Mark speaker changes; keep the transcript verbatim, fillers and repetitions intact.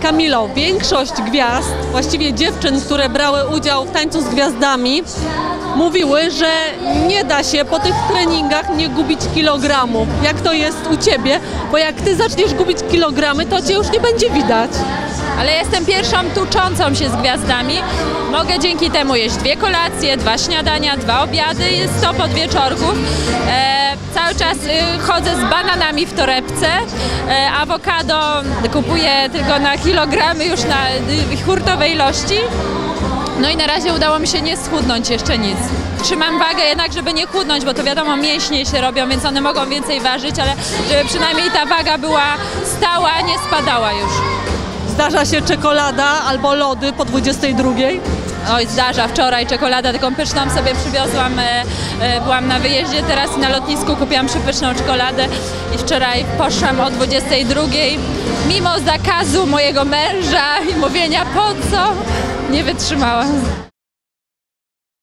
Speaker 1: Kamilo, większość gwiazd, właściwie dziewczyn, które brały udział w Tańcu z Gwiazdami, mówiły, że nie da się po tych treningach nie gubić kilogramów. Jak to jest u Ciebie? Bo jak Ty zaczniesz gubić kilogramy, to Cię już nie będzie widać.
Speaker 2: Ale jestem pierwszą tuczącą się z gwiazdami. Mogę dzięki temu jeść dwie kolacje, dwa śniadania, dwa obiady, sto podwieczorków. E, cały czas y, chodzę z bananami w torebce. E, awokado kupuję tylko na kilogramy już na y, hurtowe ilości. No i na razie udało mi się nie schudnąć jeszcze nic. Trzymam wagę jednak, żeby nie chudnąć, bo to wiadomo, mięśnie się robią, więc one mogą więcej ważyć, ale żeby przynajmniej ta waga była stała, nie spadała już.
Speaker 1: Zdarza się czekolada albo lody po dwudziestej drugiej?
Speaker 2: Oj, zdarza. Wczoraj czekoladę taką pyszną sobie przywiozłam. E, e, byłam na wyjeździe, teraz na lotnisku kupiłam przepyszną czekoladę i wczoraj poszłam o dwudziestej drugiej. Mimo zakazu mojego męża i mówienia po co, nie wytrzymałam.